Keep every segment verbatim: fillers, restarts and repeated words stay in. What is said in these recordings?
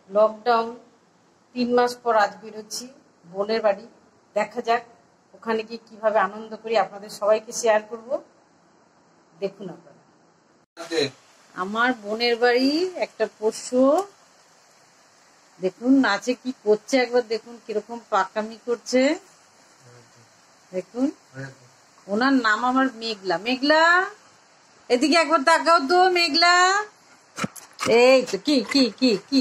Lockdown তিন মাস পর আজ বেরোচ্ছি বোনের বাড়ি। দেখা যাক ওখানে গিয়ে কিভাবে আনন্দ করি, আপনাদের সবাইকে শেয়ার করব। দেখুন আপনারা, আমার বোনের বাড়ি একটা পোষ্য, দেখুন নাচে কি করছে, একবার দেখুন কিরকম পাকামি করছে। দেখুন, ওনার নাম আমার মেঘলা। মেঘলা এদিকে একবার তাকাও তো। মেঘলা, এই তো কি কি কি কি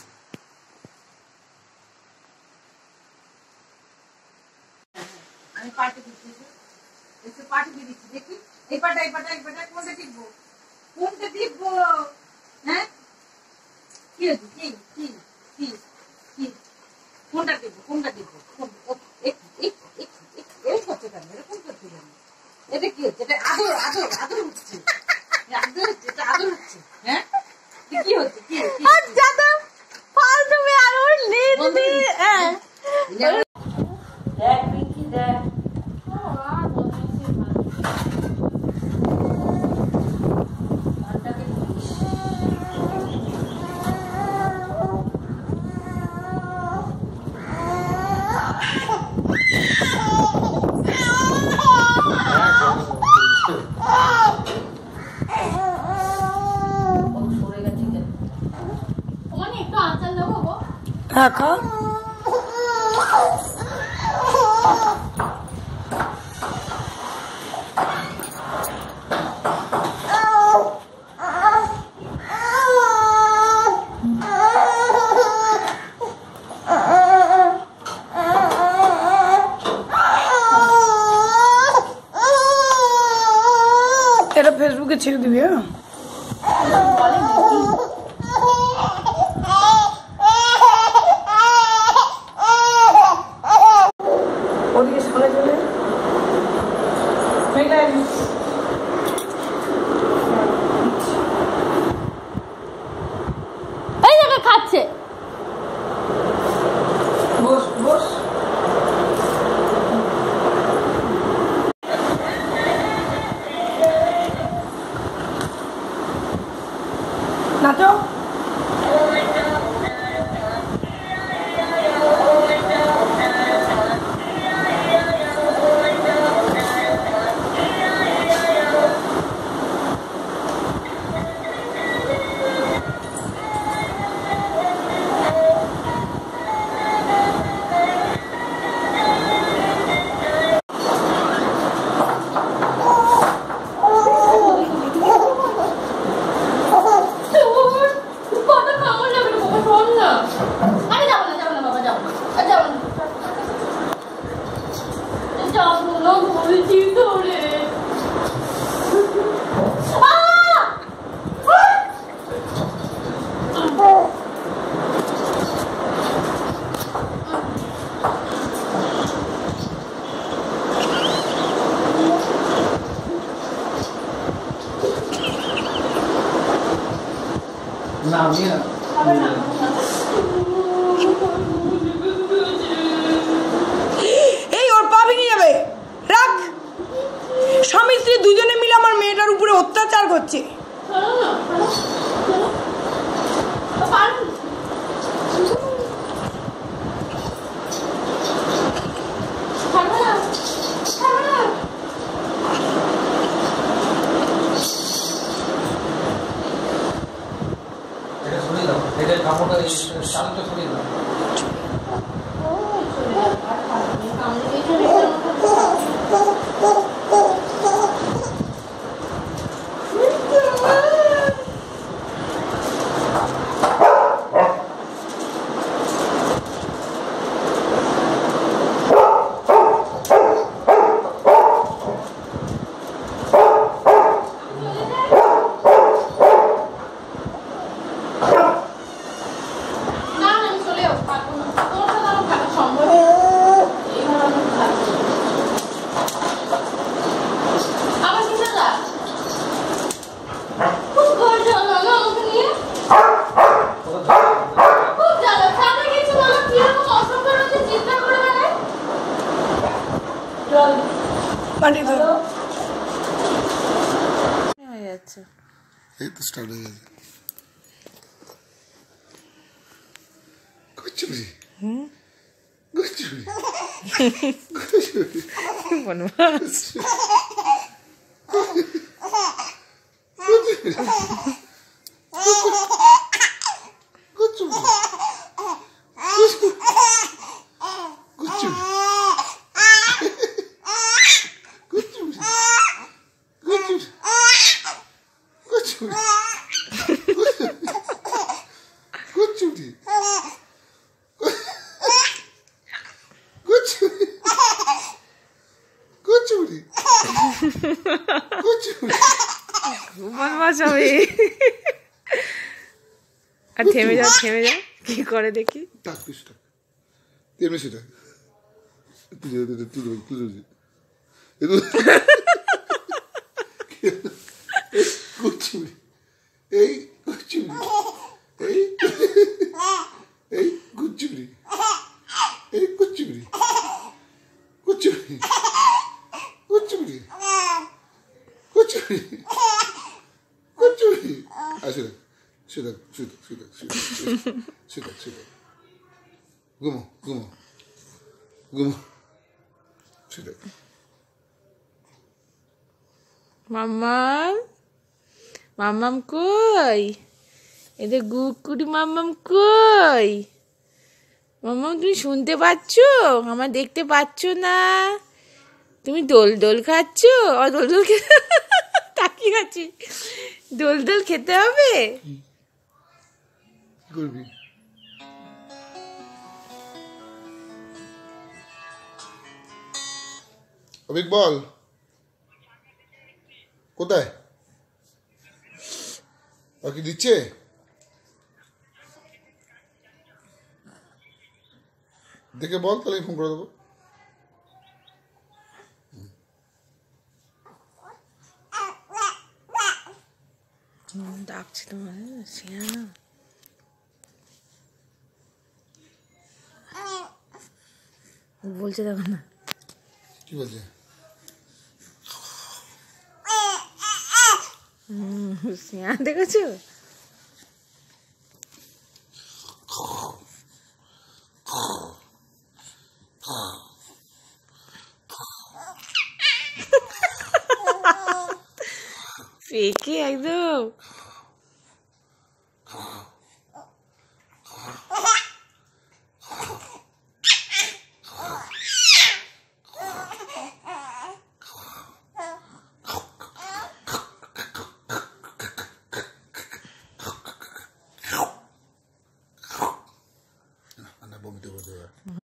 আমি পার্টি দিচ্ছি, পার্টি দিয়ে দিচ্ছি। দেখি এই পাটা এই পাটা এই পাটা কোনটা টিপবো, কোনটা টিপবো? হ্যাঁ কি হচ্ছে, কি কি কি কি কোনটা টিপবো, কোনটা টিপবো? এরকম করছে কেন, এরকম করছে কেন? এটা কি হচ্ছে? এটা আদর আদর আদর হচ্ছে, আদর হচ্ছে, এটা আদর হচ্ছে। হ্যাঁ কি হচ্ছে, কি দাদা ফালতু মে আর ওর নীল দি হ্যাঁ দেখ পিঙ্কি দেখ। हाँ खा तेरा फेसबुके ছেড়ে দিবি। হ্যাঁ ওদিকে সামনে চলে এই জায়গা খাচ্ছে। বস বস নাচো। এই ওর পা ভেঙে যাবে, রাখ। স্বামী স্ত্রী দুজনে মিলে আমার মেয়েটার উপরে অত্যাচার করছে। এই তো স্টার্ট হয়ে গেছে। Kuchuri. Kuchuri. Kuchuri. বনমাস বনমাস হবে আর থেমে যাও থেমে যাও কি করে দেখি Tak, dus tak. Die hebben zitten. Tudo, tudo, tudo, tudo. Kuchuri. Ei, kuchuri. Ei, ei, kuchuri. Ei, kuchuri. Kuchuri. Kuchuri. Kuchuri. Kuchuri. Ah, sit down. Sit down, sit down, sit down, sit down, sit down, sit down. Gumo, gumo. Gumo. Sit down. মাম্মাম মাম্মাম কই এদের গুকুরি মাম্মাম কই মাম্মাম তুমি শুনতে পাচ্ছ আমার দেখতে পাচ্ছ না তুমি দোল দোল খাচ্ছ আর দোল দোল খেতে তাকিয়ে আছি দোল দোল খেতে হবে কি করবি? অভিক বল কোথায় বাকি দিচ্ছে দেখে বল তাহলে ফোন করে দেবো ডাকছি তোমার সিয়ানা বলছে দেখো না কি বলছে সিয়ানা দেখেছো পেকে একদম না বমিতে বলতে